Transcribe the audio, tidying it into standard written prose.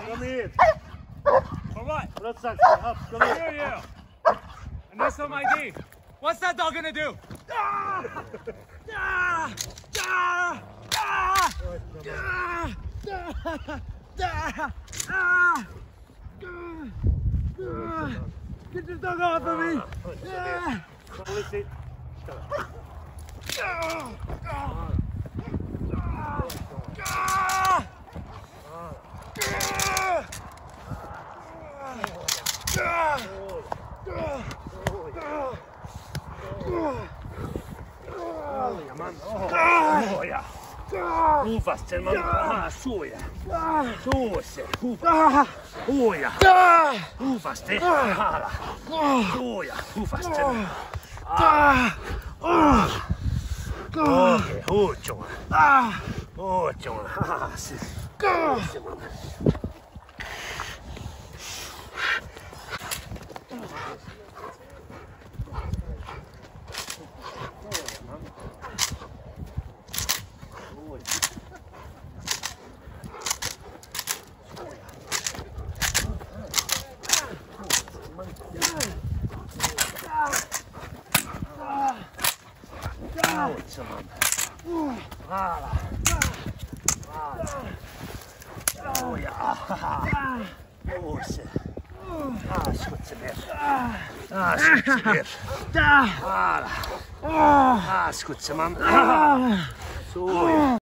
Kom hit. For what? Bröstsaxen, upp, kom hit. Screw you. And this on my D. What's that dog gonna do? Get your dog off of me! Kom hit. Soja. Hoofast sen man. Soja. Soose. Hoja. Hoofast det. Hala. Soja. Hoofast sen. Okei, huutjunga. Huutjunga. Skutseman.